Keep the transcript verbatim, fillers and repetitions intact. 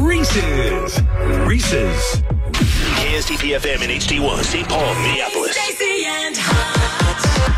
Reese's. Reese's. K S T P F M in H D one, Saint Paul, Minneapolis. Stacey and Hutch.